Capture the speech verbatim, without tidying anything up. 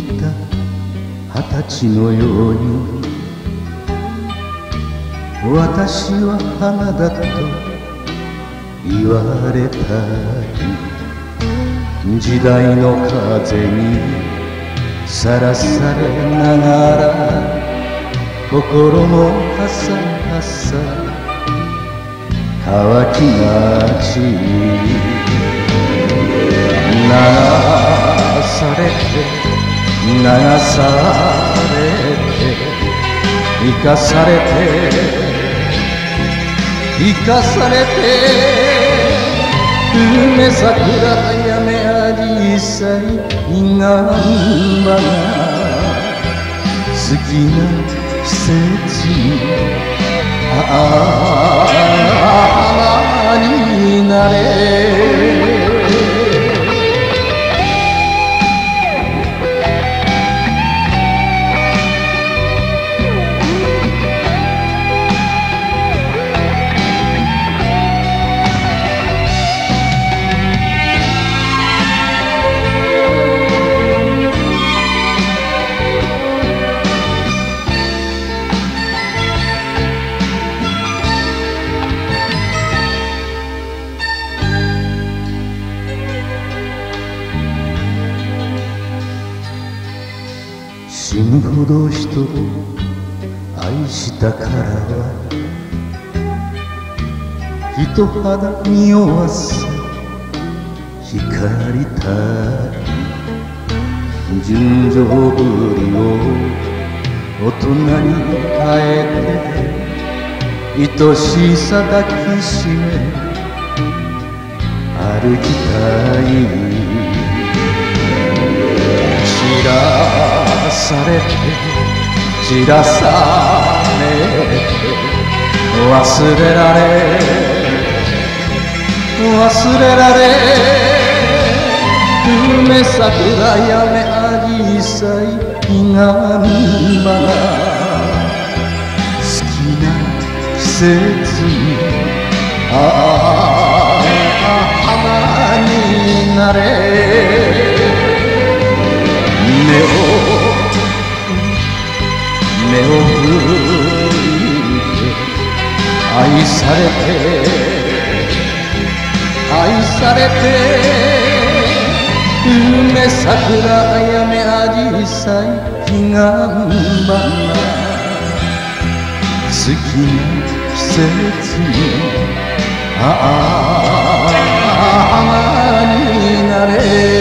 た二十歳のように私は花だと言われたり、時代の風にさらされながら心もはさはさ乾きがち、流されて流されて生かされて生かされて、梅桜やめあじさい彼岸花好きな季節にああ花になれ。死ぬほど人を愛したから人肌匂わせ光りたり、純情ぶりを大人に変えて愛しさ抱きしめ歩きたい。散らされて散らされて忘れられ忘れられ、梅桜やめあじさい彼岸花好きな季節にああ花になれ。目を目を振って愛されて愛されて、梅桜やめあじさい彼岸花好きな季節にああ花になれ。